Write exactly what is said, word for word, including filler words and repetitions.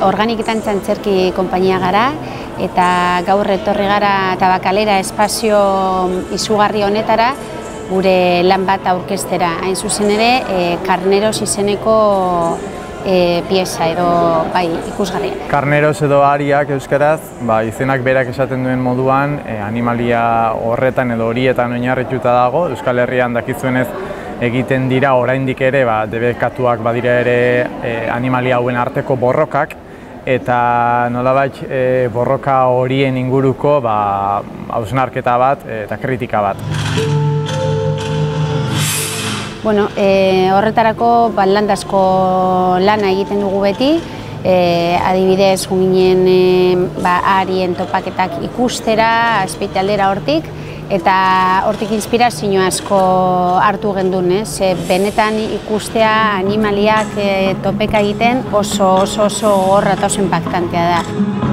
Organiketan Txantzerki konpainia gara, eta gaur etorri gara Tabakalera espazio izugarri honetara gure lan bat aurkeztera. Hain zuzen ere, Karneros izeneko pieza edo bai ikusgarria. Karneros edo ariak euskaraz, izenak berak esaten duen moduan, animalia horretan edo horietan oinarrituta dago. Euskal Herrian dakizuenez egiten dira oraindik ere debekatuak badira ere animalia hauen arteko borrokak, eta nolabait borroka horien inguruko hausnarketa bat eta kritika bat. Bueno, horretarako landazko lana egiten dugu beti, adibidez guminen arien topaketak ikustera, azpeitaldera hortik, eta hortik inspirazio asko hartu gendun, benetan ikustea animaliak topeka egiten oso oso oso gogorra eta oso inpaktantea da.